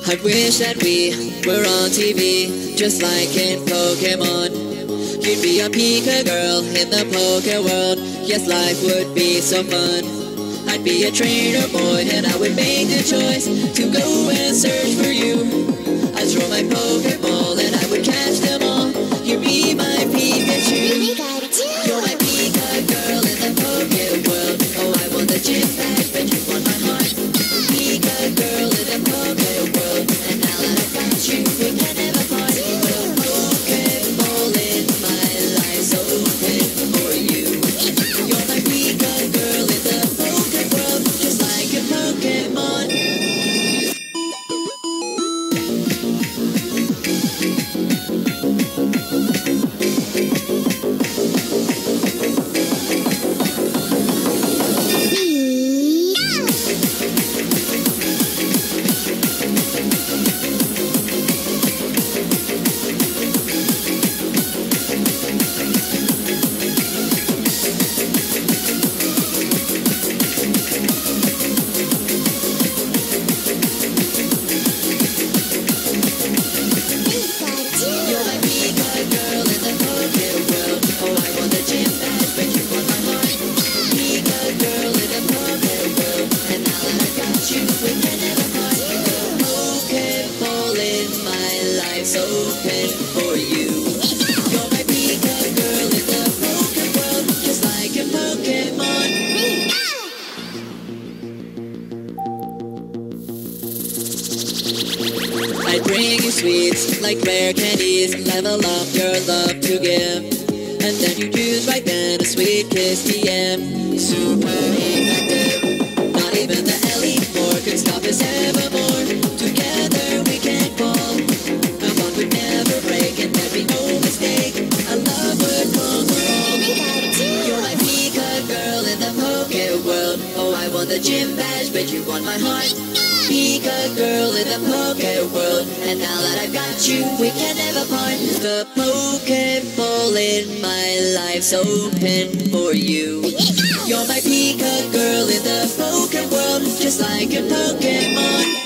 I wish that we were on TV, just like in Pokemon. You'd be a Pika girl in the Poke world. Yes, life would be so fun. I'd be a trainer boy and I would make the choice to go and search for you. I'd throw my Pokeball and I would catch them all. You'd be my Pikachu. You're my Pika girl in the Poke world. Oh, I want the gym bag, but you want my heart. Pika girl in the Poke world, and now that I've got you, we can never part. The Pokeball in my life's open for you. You're my Pika girl in the Poke world, just like a Pokemon. Open for you. You're my Pika girl in the Poke world, just like a Pokemon. I'd bring you sweets like rare candies, level up your love to give, and then you choose right then a sweet kiss DM. Super effective. Not even the Elite Four could stop us evermore. Together we can fall. Would never break and there'd be no mistake. A love would conquer all. You're my Pika girl in the Poke world. Oh, I want the gym badge, but you want my heart. Pika girl in the Poke world, and now that I've got you, we can never part. The Pokeball in my life's open for you. You're my Pika girl in the Poke world, just like a Pokemon.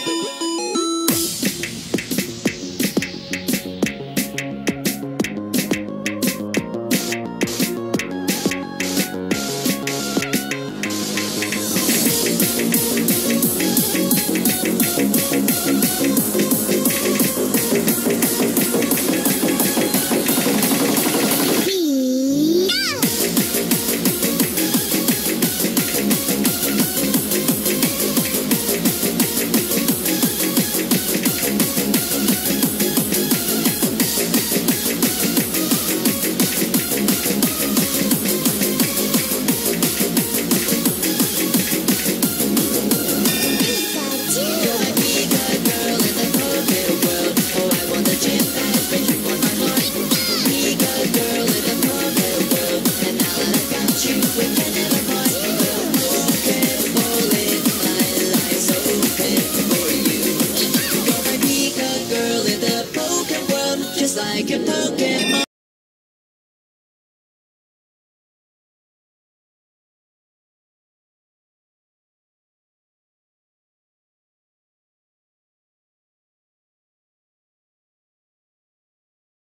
Like a Pokemon.